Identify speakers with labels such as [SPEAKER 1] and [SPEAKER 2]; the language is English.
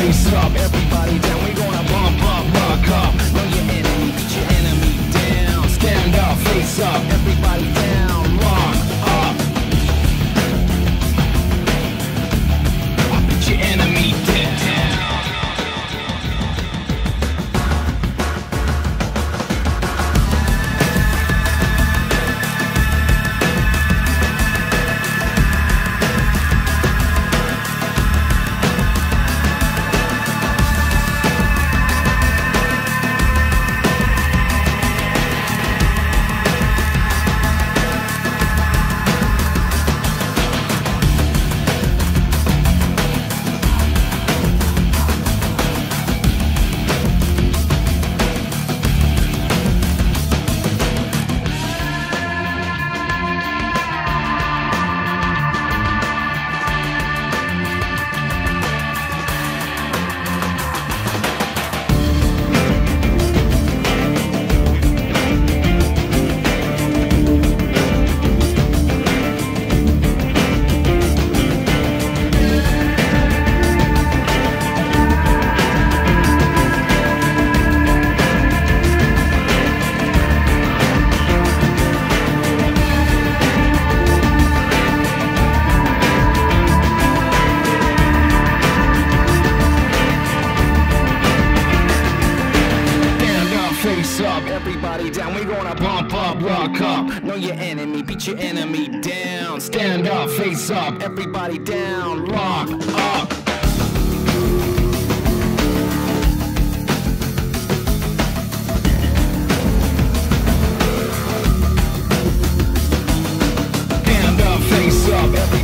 [SPEAKER 1] face up, everybody down. We gonna bump up, rock up. Know your enemy, beat your enemy down. Stand up, face up, everybody down. Rock up. Beat your enemy down. Face up, everybody down. We gonna bump up, rock up. Know your enemy, beat your enemy down. Stand up, face up, everybody down. Rock up. Stand up, face up, everybody